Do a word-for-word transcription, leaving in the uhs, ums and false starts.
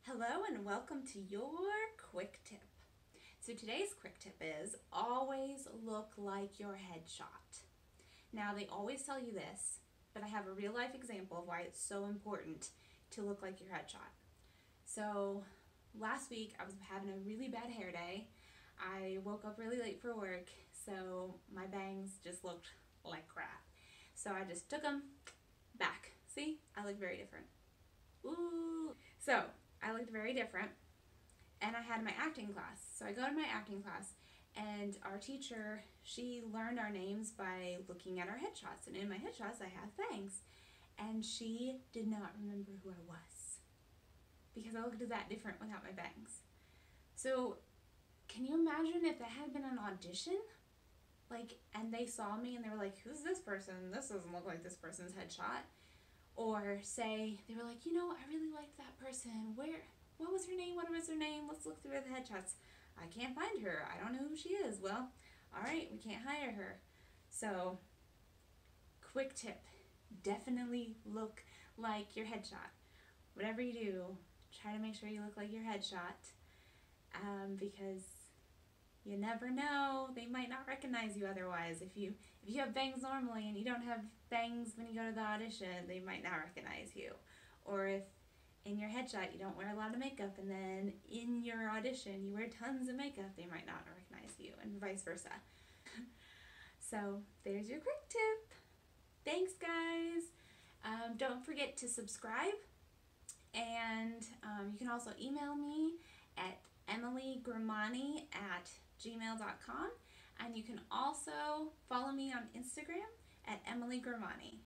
Hello and welcome to your quick tip. So today's quick tip is always look like your headshot. Now they always tell you this, but I have a real life example of why it's so important to look like your headshot. So last week I was having a really bad hair day. I woke up really late for work, so my bangs just looked like crap. So I just took them back. See, I look very different. Ooh. So I looked very different, and I had my acting class. So I go to my acting class, and our teacher, she learned our names by looking at our headshots. And in my headshots, I have bangs. And she did not remember who I was because I looked that different without my bangs. So can you imagine if that had been an audition? Like, and they saw me and they were like, who's this person? This doesn't look like this person's headshot. Or say, they were like, you know, I really liked that person. Where, what was her name? What was her name? Let's look through the headshots. I can't find her. I don't know who she is. Well, all right, we can't hire her. So, quick tip. Definitely look like your headshot. Whatever you do, try to make sure you look like your headshot. Um, because you never know, they might not recognize you otherwise. If you if you have bangs normally and you don't have bangs when you go to the audition, they might not recognize you. Or if in your headshot you don't wear a lot of makeup and then in your audition you wear tons of makeup, they might not recognize you, and vice versa. So there's your quick tip. Thanks, guys. Um, don't forget to subscribe, and um, you can also email me at emily grimani at gmail dot com, and you can also follow me on Instagram at Emily Grimani.